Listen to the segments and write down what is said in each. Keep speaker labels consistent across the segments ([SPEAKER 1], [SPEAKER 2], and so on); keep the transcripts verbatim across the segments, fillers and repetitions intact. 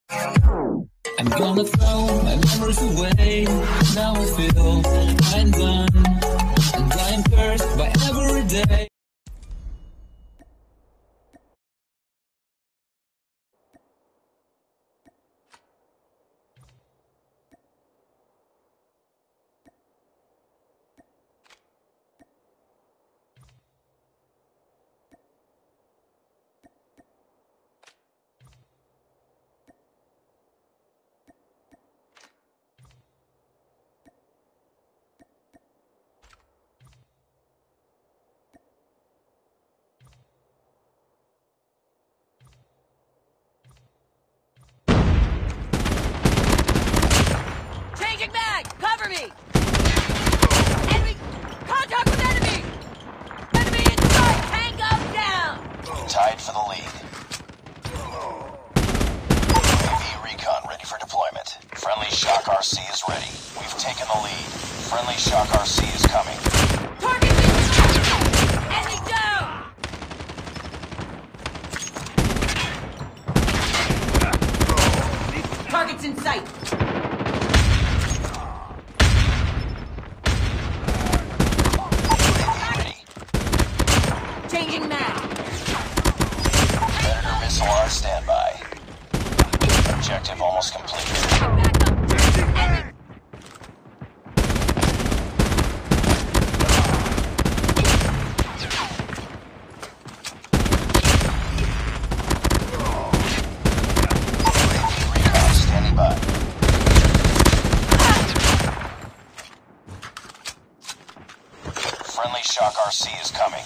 [SPEAKER 1] I'm gonna throw my memories away. Now I feel I'm done, and I am cursed by every day.
[SPEAKER 2] Cover me! Enemy! Contact with enemy! Enemy inside! Tango down!
[SPEAKER 3] Tied for the lead. U A V recon ready for deployment. Friendly Shock R C is ready. We've taken the lead. Friendly Shock R C is coming.
[SPEAKER 2] Target inside! Enemy down! Targets in sight! Changing mag.
[SPEAKER 3] Predator missile on standby. Objective almost completed.
[SPEAKER 2] Enemy.
[SPEAKER 3] Recon standing by. Friendly Shock R C is coming.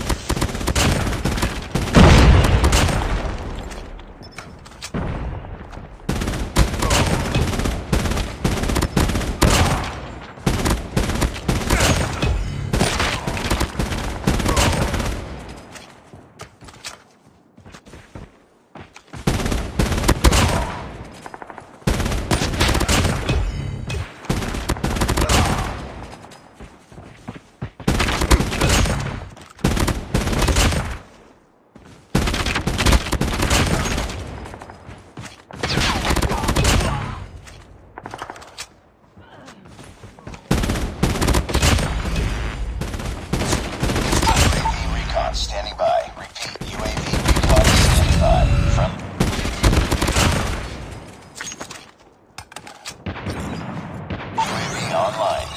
[SPEAKER 3] Standing by. Repeat, U A V recon standing by. From U A V online.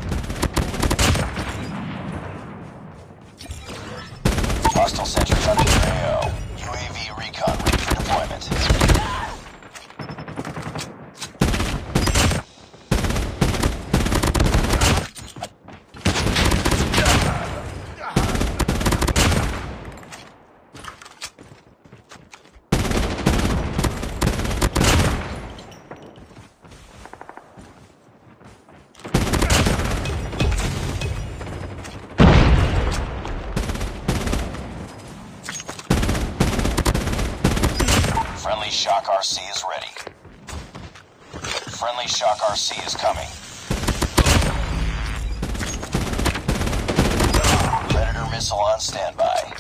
[SPEAKER 3] Hostile sentries under your A O. U A V recon ready for deployment. Friendly Shock R C is ready. Friendly Shock R C is coming. Predator missile on standby.